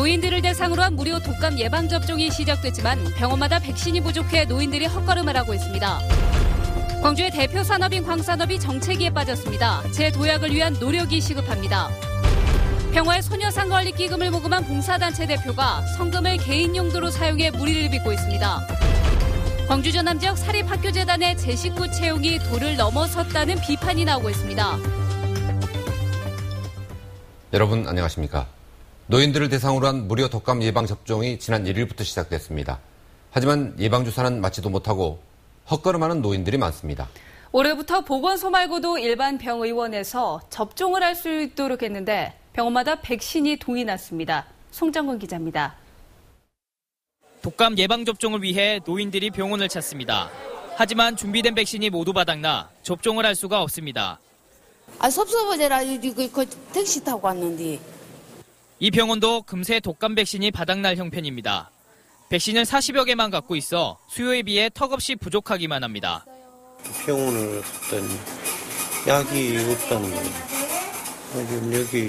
노인들을 대상으로 한 무료 독감 예방접종이 시작됐지만 병원마다 백신이 부족해 노인들이 헛걸음을 하고 있습니다. 광주의 대표 산업인 광산업이 정체기에 빠졌습니다. 재도약을 위한 노력이 시급합니다. 평화의 소녀상 건립 기금을 모금한 봉사단체 대표가 성금을 개인 용도로 사용해 물의를 빚고 있습니다. 광주 전남 지역 사립학교재단의 제 식구 채용이 도를 넘어섰다는 비판이 나오고 있습니다. 여러분 안녕하십니까? 노인들을 대상으로 한 무료 독감 예방접종이 지난 1일부터 시작됐습니다. 하지만 예방주사는 맞지도 못하고 헛걸음하는 노인들이 많습니다. 올해부터 보건소 말고도 일반 병의원에서 접종을 할 수 있도록 했는데 병원마다 백신이 동이 났습니다. 송정근 기자입니다. 독감 예방접종을 위해 노인들이 병원을 찾습니다. 하지만 준비된 백신이 모두 바닥나 접종을 할 수가 없습니다. 섭섭하더라. 그 택시 타고 왔는데. 이 병원도 금세 독감 백신이 바닥날 형편입니다. 백신을 40여 개만 갖고 있어 수요에 비해 턱없이 부족하기만 합니다. 병원을 갔더니 약이 없다는 거예요. 여기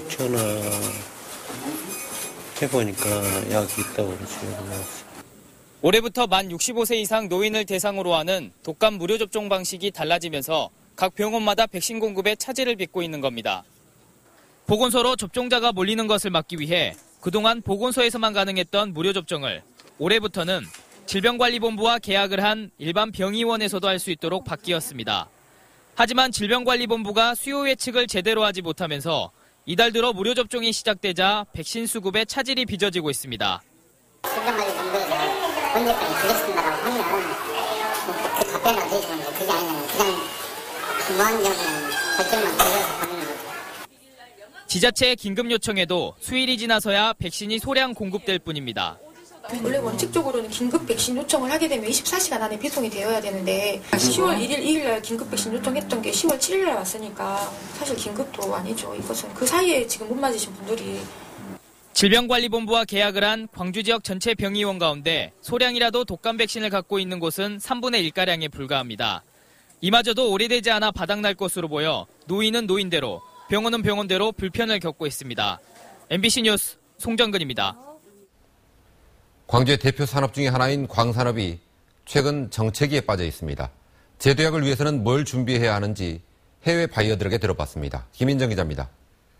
전화해보니까 약이 있다고 그러죠. 올해부터 만 65세 이상 노인을 대상으로 하는 독감 무료 접종 방식이 달라지면서 각 병원마다 백신 공급에 차질을 빚고 있는 겁니다. 보건소로 접종자가 몰리는 것을 막기 위해 그동안 보건소에서만 가능했던 무료 접종을 올해부터는 질병관리본부와 계약을 한 일반 병의원에서도 할 수 있도록 바뀌었습니다. 하지만 질병관리본부가 수요 예측을 제대로 하지 못하면서 이달 들어 무료 접종이 시작되자 백신 수급에 차질이 빚어지고 있습니다. 질병관리본부에서 언제까지 주겠습니다라고 하면 그 답변을 드리지만 그게 아니라 그냥 무한정으로 결정만 들려서 하는 거죠. 지자체의 긴급 요청에도 수일이 지나서야 백신이 소량 공급될 뿐입니다. 원래 원칙적으로는 긴급 백신 요청을 하게 되면 24시간 안에 배송이 되어야 되는데 10월 1일, 2일 날 긴급 백신 요청했던 게 10월 7일 날 왔으니까 사실 긴급도 아니죠. 이것은 그 사이에 지금 못 맞으신 분들이. 질병관리본부와 계약을 한 광주 지역 전체 병의원 가운데 소량이라도 독감 백신을 갖고 있는 곳은 3분의 1가량에 불과합니다. 이마저도 오래되지 않아 바닥날 것으로 보여 노인은 노인대로, 병원은 병원대로 불편을 겪고 있습니다. MBC 뉴스 송정근입니다. 광주의 대표 산업 중에 하나인 광산업이 최근 정체기에 빠져 있습니다. 재도약을 위해서는 뭘 준비해야 하는지 해외 바이어들에게 들어봤습니다. 김인정 기자입니다.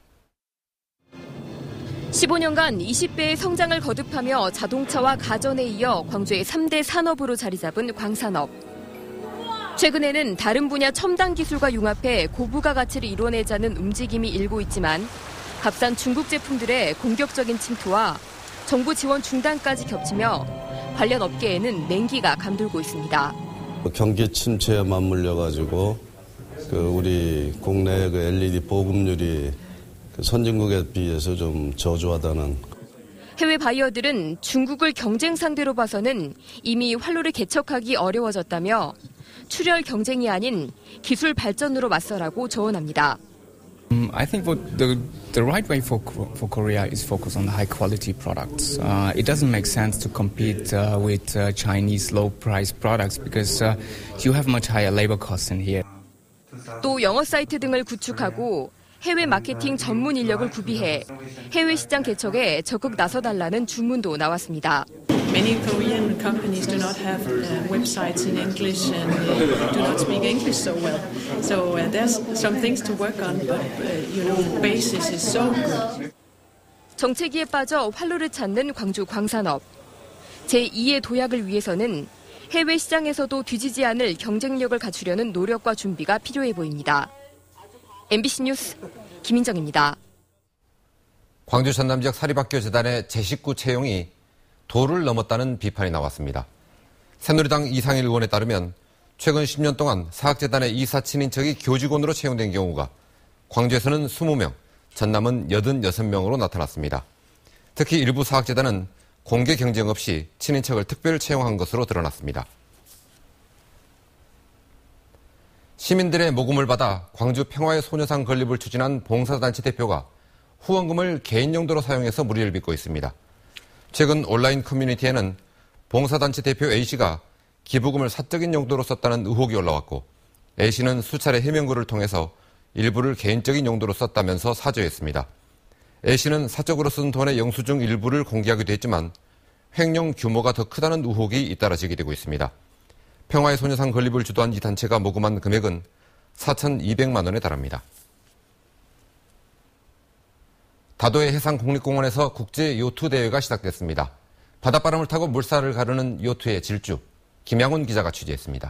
15년간 20배의 성장을 거듭하며 자동차와 가전에 이어 광주의 3대 산업으로 자리 잡은 광산업. 최근에는 다른 분야 첨단 기술과 융합해 고부가 가치를 이뤄내자는 움직임이 일고 있지만 값싼 중국 제품들의 공격적인 침투와 정부 지원 중단까지 겹치며 관련 업계에는 냉기가 감돌고 있습니다. 경기 침체에 맞물려가지고 우리 국내 LED 보급률이 선진국에 비해서 좀 저조하다는. 해외 바이어들은 중국을 경쟁 상대로 봐서는 이미 활로를 개척하기 어려워졌다며 출혈 경쟁이 아닌 기술 발전으로 맞서라고 조언합니다. I think the right way for Korea is focus on high quality products. It doesn't make sense to compete with Chinese low price products because you have much higher labor costs in here. 또 영어 사이트 등을 구축하고 해외 마케팅 전문 인력을 구비해 해외 시장 개척에 적극 나서달라는 주문도 나왔습니다. Many Korean companies do not have websites in English and do not speak English so well. So there's some things to work on, but the basis is so good. 정체기에 빠져 활로를 찾는 광주 광산업. 제2의 도약을 위해서는 해외 시장에서도 뒤지지 않을 경쟁력을 갖추려는 노력과 준비가 필요해 보입니다. MBC 뉴스 김인정입니다. 광주 전남 지역 사립학교 재단의 제 식구 채용이 도를 넘었다는 비판이 나왔습니다. 새누리당 이상일 의원에 따르면 최근 10년 동안 사학재단의 이사 친인척이 교직원으로 채용된 경우가 광주에서는 20명, 전남은 86명으로 나타났습니다. 특히 일부 사학재단은 공개 경쟁 없이 친인척을 특별 채용한 것으로 드러났습니다. 시민들의 모금을 받아 광주 평화의 소녀상 건립을 추진한 봉사단체 대표가 후원금을 개인 용도로 사용해서 물의를 빚고 있습니다. 최근 온라인 커뮤니티에는 봉사단체 대표 A씨가 기부금을 사적인 용도로 썼다는 의혹이 올라왔고 A씨는 수차례 해명글을 통해서 일부를 개인적인 용도로 썼다면서 사죄했습니다. A씨는 사적으로 쓴 돈의 영수증 일부를 공개하기도 했지만 횡령 규모가 더 크다는 의혹이 잇따라 제기되고 있습니다. 평화의 소녀상 건립을 주도한 이 단체가 모금한 금액은 4,200만 원에 달합니다. 다도해 해상국립공원에서 국제 요트 대회가 시작됐습니다. 바닷바람을 타고 물살을 가르는 요트의 질주, 김양훈 기자가 취재했습니다.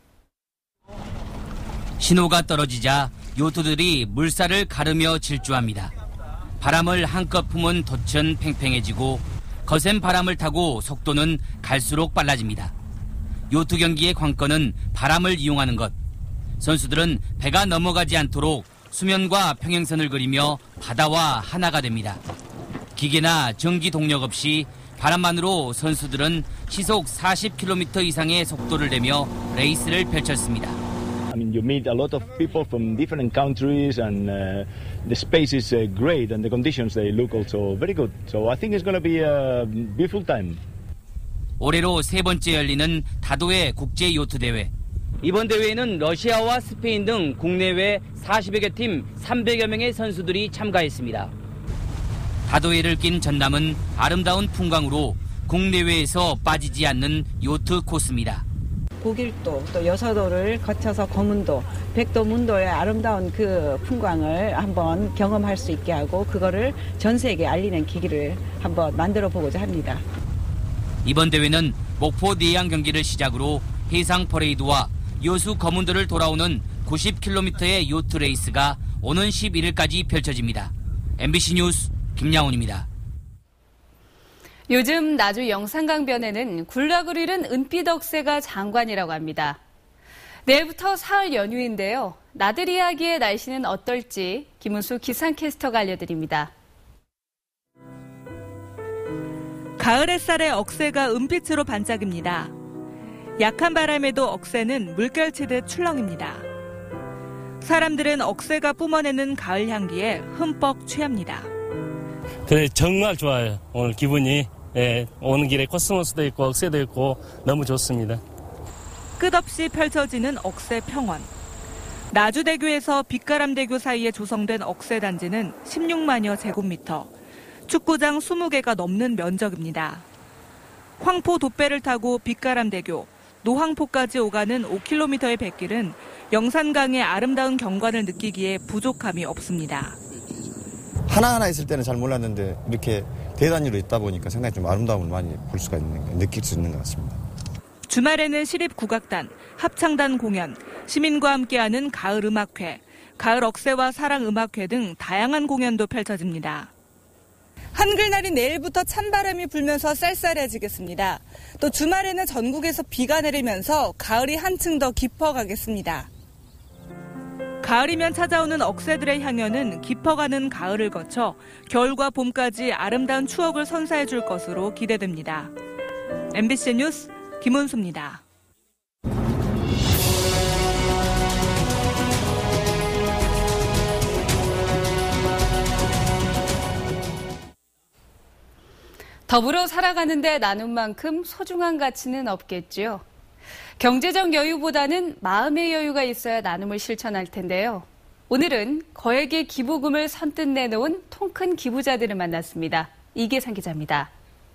신호가 떨어지자 요트들이 물살을 가르며 질주합니다. 바람을 한껏 품은 돛은 팽팽해지고 거센 바람을 타고 속도는 갈수록 빨라집니다. 요트 경기의 관건은 바람을 이용하는 것. 선수들은 배가 넘어가지 않도록 수면과 평행선을 그리며 바다와 하나가 됩니다. 기계나 전기 동력 없이 바람만으로 선수들은 시속 40km 이상의 속도를 내며 레이스를 펼쳤습니다. I mean, you meet a lot of people from different countries, and the space is great, and the conditions they look also very good. So I think it's going to be a beautiful time. 올해로 세 번째 열리는 다도해 국제 요트 대회. 이번 대회에는 러시아와 스페인 등 국내외 40여 개 팀 300여 명의 선수들이 참가했습니다. 다도해를 낀 전남은 아름다운 풍광으로 국내외에서 빠지지 않는 요트 코스입니다. 고길도 또 여서도를 거쳐서 거문도, 백도, 문도의 아름다운 그 풍광을 한번 경험할 수 있게 하고 그거를 전 세계에 알리는 기기를 한번 만들어 보고자 합니다. 이번 대회는 목포 내양 경기를 시작으로 해상 퍼레이드와 여수 거문도를 돌아오는 90km의 요트 레이스가 오는 11일까지 펼쳐집니다. MBC 뉴스 김양훈입니다. 요즘 나주 영산강변에는 군락을 잃은 은빛 억새가 장관이라고 합니다. 내일부터 사흘 연휴인데요. 나들이하기에 날씨는 어떨지 김은수 기상캐스터가 알려드립니다. 가을 햇살에 억새가 은빛으로 반짝입니다. 약한 바람에도 억새는 물결치듯 출렁입니다. 사람들은 억새가 뿜어내는 가을 향기에 흠뻑 취합니다. 그래 정말 좋아요. 오늘 기분이 오는 길에 코스모스도 있고 억새도 있고 너무 좋습니다. 끝없이 펼쳐지는 억새 평원. 나주대교에서 빛가람대교 사이에 조성된 억새 단지는 16만여 제곱미터, 축구장 20개가 넘는 면적입니다. 황포 돛배를 타고 빛가람대교, 노황포까지 오가는 5km의 뱃길은 영산강의 아름다운 경관을 느끼기에 부족함이 없습니다. 하나하나 있을 때는 잘 몰랐는데 이렇게 대단위로 있다 보니까 상당히 좀 아름다움을 많이 볼 수가 있는, 느낄 수 있는 것 같습니다. 주말에는 시립국악단, 합창단 공연, 시민과 함께하는 가을 음악회, 가을 억새와 사랑 음악회 등 다양한 공연도 펼쳐집니다. 한글날인 내일부터 찬바람이 불면서 쌀쌀해지겠습니다. 또 주말에는 전국에서 비가 내리면서 가을이 한층 더 깊어가겠습니다. 가을이면 찾아오는 억새들의 향연은 깊어가는 가을을 거쳐 겨울과 봄까지 아름다운 추억을 선사해 줄 것으로 기대됩니다. MBC 뉴스 김은수입니다. 더불어 살아가는데 나눈 만큼 소중한 가치는 없겠죠. 경제적 여유보다는 마음의 여유가 있어야 나눔을 실천할 텐데요. 오늘은 거액의 기부금을 선뜻 내놓은 통큰 기부자들을 만났습니다. 이계상 기자입니다.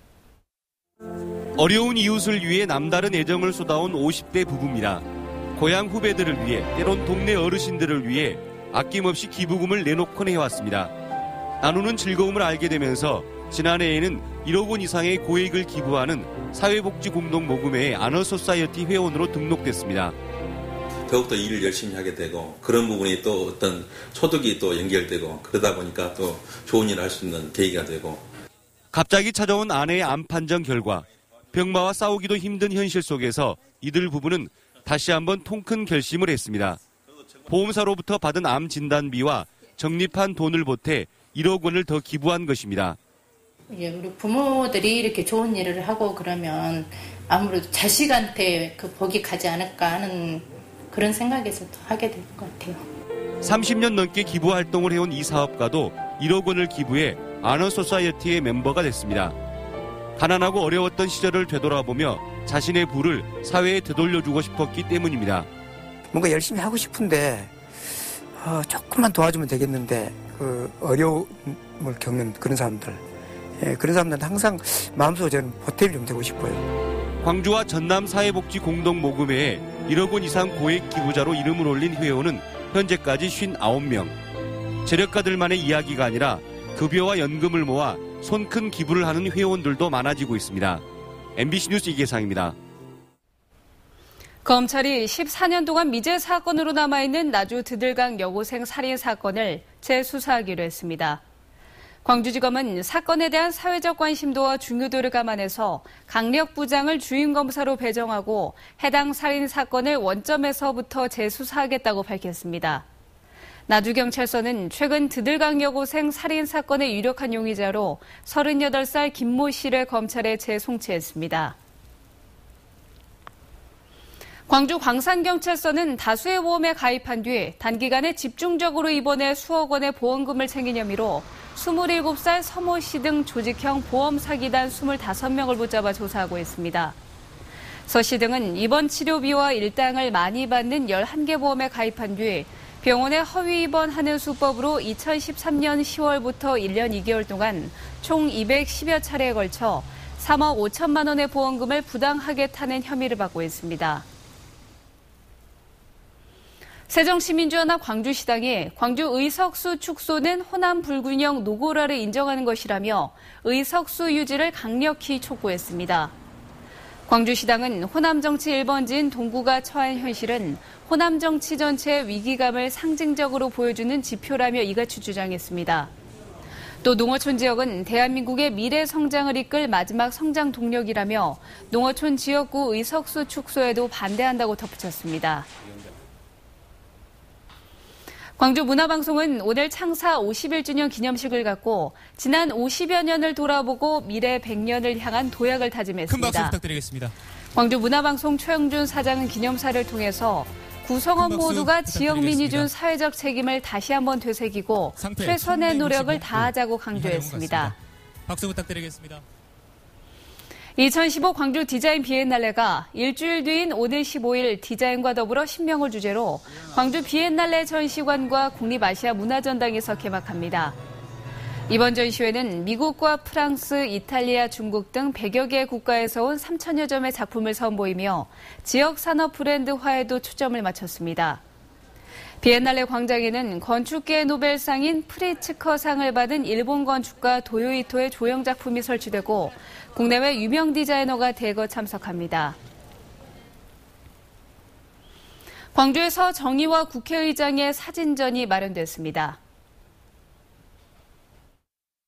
어려운 이웃을 위해 남다른 애정을 쏟아온 50대 부부입니다. 고향 후배들을 위해, 때론 동네 어르신들을 위해 아낌없이 기부금을 내놓곤 해왔습니다. 나누는 즐거움을 알게 되면서 지난해에는 1억 원 이상의 고액을 기부하는 사회복지공동모금회의 아너소사이어티 회원으로 등록됐습니다. 더욱더 일을 열심히 하게 되고 그런 부분이 또 어떤 소득이 또 연결되고 그러다 보니까 또 좋은 일을 할 수 있는 계기가 되고. 갑자기 찾아온 아내의 암 판정 결과 병마와 싸우기도 힘든 현실 속에서 이들 부부는 다시 한번 통큰 결심을 했습니다. 보험사로부터 받은 암 진단비와 적립한 돈을 보태 1억 원을 더 기부한 것입니다. 우리 부모들이 이렇게 좋은 일을 하고 그러면 아무래도 자식한테 그 복이 가지 않을까 하는 그런 생각에서 더 하게 될 것 같아요. 30년 넘게 기부 활동을 해온 이 사업가도 1억 원을 기부해 아너소사이어티의 멤버가 됐습니다. 가난하고 어려웠던 시절을 되돌아보며 자신의 부를 사회에 되돌려주고 싶었기 때문입니다. 뭔가 열심히 하고 싶은데 조금만 도와주면 되겠는데 그 어려움을 겪는 그런 사람들, 그런 사람들은 항상 마음속으로 저는 보탬이 좀 되고 싶어요. 광주와 전남 사회복지 공동모금회에 1억 원 이상 고액 기부자로 이름을 올린 회원은 현재까지 59명. 재력가들만의 이야기가 아니라 급여와 연금을 모아 손큰 기부를 하는 회원들도 많아지고 있습니다. MBC 뉴스 이계상입니다. 검찰이 14년 동안 미제 사건으로 남아있는 나주 드들강 여고생 살인 사건을 재수사하기로 했습니다. 광주지검은 사건에 대한 사회적 관심도와 중요도를 감안해서 강력 부장을 주임검사로 배정하고 해당 살인 사건을 원점에서부터 재수사하겠다고 밝혔습니다. 나주경찰서는 최근 드들강 여고생 살인 사건의 유력한 용의자로 38살 김모 씨를 검찰에 재송치했습니다. 광주 광산경찰서는 다수의 보험에 가입한 뒤 단기간에 집중적으로 입원해 수억 원의 보험금을 챙긴 혐의로 27살 서모 씨 등 조직형 보험 사기단 25명을 붙잡아 조사하고 있습니다. 서 씨 등은 입원 치료비와 일당을 많이 받는 11개 보험에 가입한 뒤 병원에 허위 입원하는 수법으로 2013년 10월부터 1년 2개월 동안 총 210여 차례에 걸쳐 3억 5천만 원의 보험금을 부당하게 타는 혐의를 받고 있습니다. 새정치민주연합 광주시당이 광주 의석수 축소는 호남 불균형 노고라를 인정하는 것이라며 의석수 유지를 강력히 촉구했습니다. 광주시당은 호남정치 1번지인 동구가 처한 현실은 호남정치 전체의 위기감을 상징적으로 보여주는 지표라며 이같이 주장했습니다. 또 농어촌 지역은 대한민국의 미래 성장을 이끌 마지막 성장 동력이라며 농어촌 지역구 의석수 축소에도 반대한다고 덧붙였습니다. 광주문화방송은 오늘 창사 51주년 기념식을 갖고 지난 50여 년을 돌아보고 미래 100년을 향한 도약을 다짐했습니다. 큰 박수 부탁드리겠습니다. 광주문화방송 최영준 사장은 기념사를 통해서 구성원 모두가 지역민이 준 사회적 책임을 다시 한번 되새기고 최선의 노력을 다하자고 강조했습니다. 박수 부탁드리겠습니다. 2015 광주 디자인 비엔날레가 일주일 뒤인 오늘 15일 디자인과 더불어 신명을 주제로 광주 비엔날레 전시관과 국립아시아 문화전당에서 개막합니다. 이번 전시회는 미국과 프랑스, 이탈리아, 중국 등 100여 개 국가에서 온 3천여 점의 작품을 선보이며 지역 산업 브랜드화에도 초점을 맞췄습니다. 비엔날레 광장에는 건축계의 노벨상인 프리츠커상을 받은 일본 건축가 도요이토의 조형 작품이 설치되고 국내외 유명 디자이너가 대거 참석합니다. 광주에서 정의와 국회의장의 사진전이 마련됐습니다.